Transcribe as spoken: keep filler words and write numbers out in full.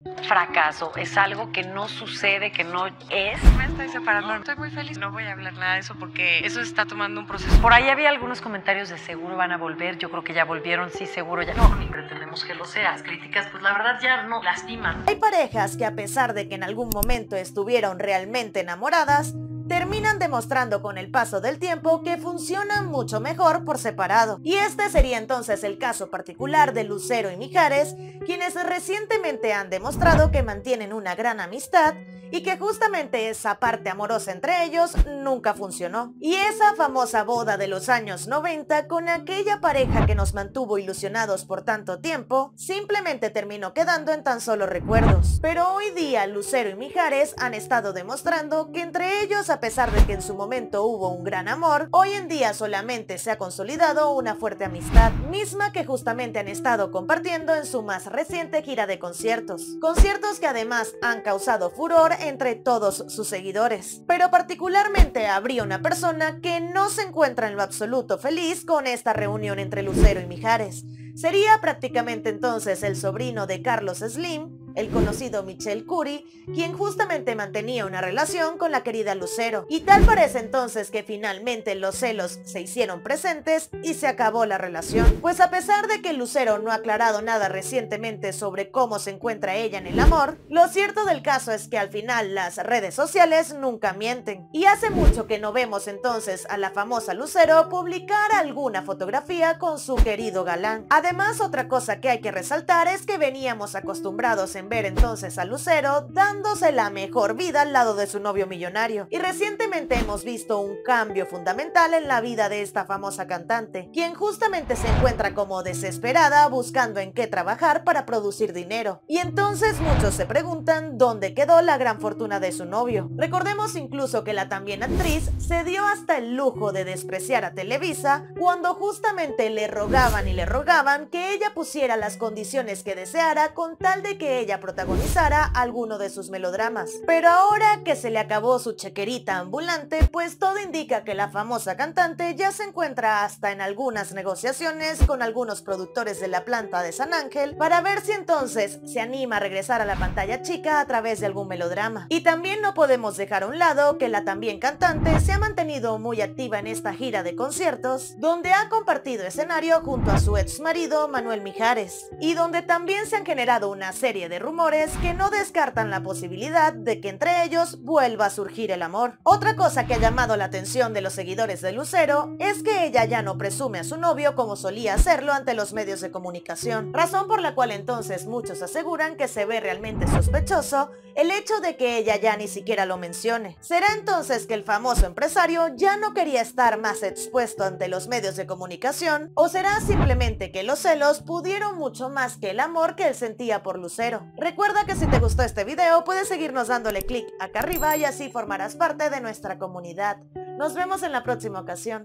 fracaso, es algo que no sucede, que no es. Me estoy separando, estoy muy feliz, no voy a hablar nada de eso porque eso está tomando un proceso. Por ahí había algunos comentarios de seguro van a volver, yo creo que ya volvieron, sí, seguro ya. No, ni pretendemos que lo sea. Las críticas, pues la verdad ya no lastiman. Hay parejas que a pesar de que en algún momento estuvieron realmente enamoradas, terminan demostrando con el paso del tiempo que funcionan mucho mejor por separado. Y este sería entonces el caso particular de Lucero y Mijares, quienes recientemente han demostrado que mantienen una gran amistad y que justamente esa parte amorosa entre ellos nunca funcionó. Y esa famosa boda de los años noventa con aquella pareja que nos mantuvo ilusionados por tanto tiempo, simplemente terminó quedando en tan solo recuerdos. Pero hoy día Lucero y Mijares han estado demostrando que entre ellos, a pesar de que en su momento hubo un gran amor, hoy en día solamente se ha consolidado una fuerte amistad, misma que justamente han estado compartiendo en su más reciente gira de conciertos. Conciertos que además han causado furor entre todos sus seguidores. Pero particularmente habría una persona que no se encuentra en lo absoluto feliz con esta reunión entre Lucero y Mijares. Sería prácticamente entonces el sobrino de Carlos Slim, el conocido Michel Cury, quien justamente mantenía una relación con la querida Lucero. Y tal parece entonces que finalmente los celos se hicieron presentes y se acabó la relación. Pues a pesar de que Lucero no ha aclarado nada recientemente sobre cómo se encuentra ella en el amor, lo cierto del caso es que al final las redes sociales nunca mienten. Y hace mucho que no vemos entonces a la famosa Lucero publicar alguna fotografía con su querido galán. Además, otra cosa que hay que resaltar es que veníamos acostumbrados en ver entonces a Lucero dándose la mejor vida al lado de su novio millonario. Y recientemente hemos visto un cambio fundamental en la vida de esta famosa cantante, quien justamente se encuentra como desesperada buscando en qué trabajar para producir dinero. Y entonces muchos se preguntan dónde quedó la gran fortuna de su novio. Recordemos incluso que la también actriz se dio hasta el lujo de despreciar a Televisa cuando justamente le rogaban y le rogaban que ella pusiera las condiciones que deseara con tal de que ella protagonizara alguno de sus melodramas. Pero ahora que se le acabó su chequerita ambulante, pues todo indica que la famosa cantante ya se encuentra hasta en algunas negociaciones con algunos productores de la planta de San Ángel para ver si entonces se anima a regresar a la pantalla chica a través de algún melodrama. Y también no podemos dejar a un lado que la también cantante se ha mantenido muy activa en esta gira de conciertos, donde ha compartido escenario junto a su ex marido Manuel Mijares, y donde también se han generado una serie de rumores que no descartan la posibilidad de que entre ellos vuelva a surgir el amor. Otra cosa que ha llamado la atención de los seguidores de Lucero es que ella ya no presume a su novio como solía hacerlo ante los medios de comunicación, razón por la cual entonces muchos aseguran que se ve realmente sospechoso el hecho de que ella ya ni siquiera lo mencione. ¿Será entonces que el famoso empresario ya no quería estar más expuesto ante los medios de comunicación, o será simplemente que los celos pudieron mucho más que el amor que él sentía por Lucero? Recuerda que si te gustó este video puedes seguirnos dándole clic acá arriba y así formarás parte de nuestra comunidad. Nos vemos en la próxima ocasión.